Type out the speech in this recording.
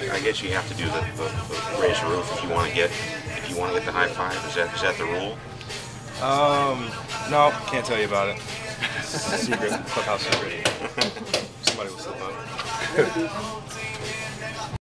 I guess you have to do the raise roof if you want to get the high five. Is that the rule? No, can't tell you about it. Secret, clubhouse secret. Somebody will slip up.